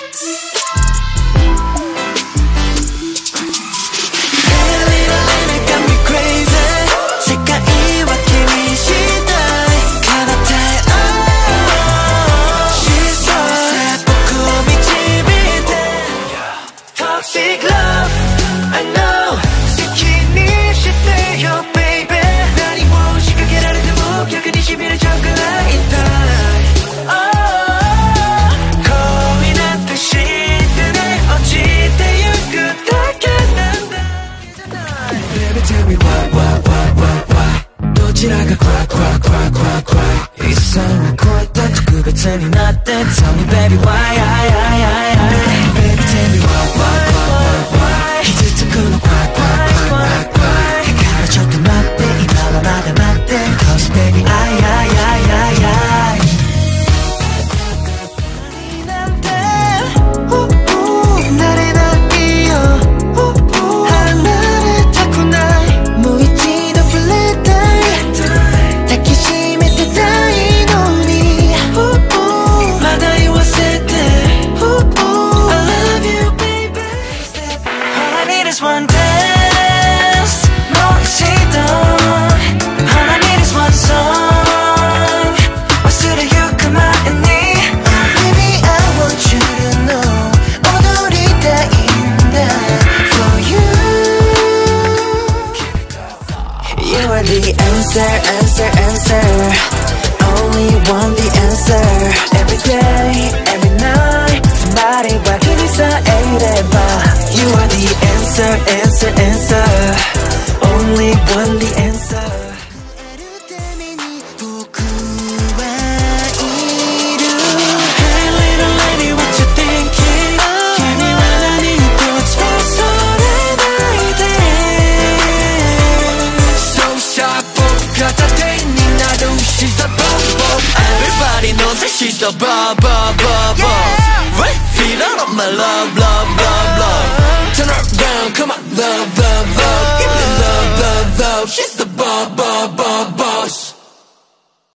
Toxic love, I know. 好きにしてよ baby 何も仕掛けられても逆に痺れちゃうくらい痛い、恋なんて知ってね落ちてゆくだけなんだ Baby tell me why どちらが cry 一線を越えて特別になって Tell me baby why Baby tell me why 傷つくの cry だからちょっと待って今はまだ待って Cause babyなんて慣れないよ離れたくないもう一度触れたい抱きしめてたいのにまだ言わせて I love you baby All I need is one dance もう一度 All I need is one song 忘れゆく前に Baby I want you to know 踊りたいんだ For you You are the answer Only want the answer Every day, every night somebody は君さえいれば You are the answer Only want the answer 僕はいる Hey little lady what you thinking 君は何一つ恐れないで So sharp 僕が盾になる She's the bomb Everybody knows that she's the bomb Right? Feel all of my love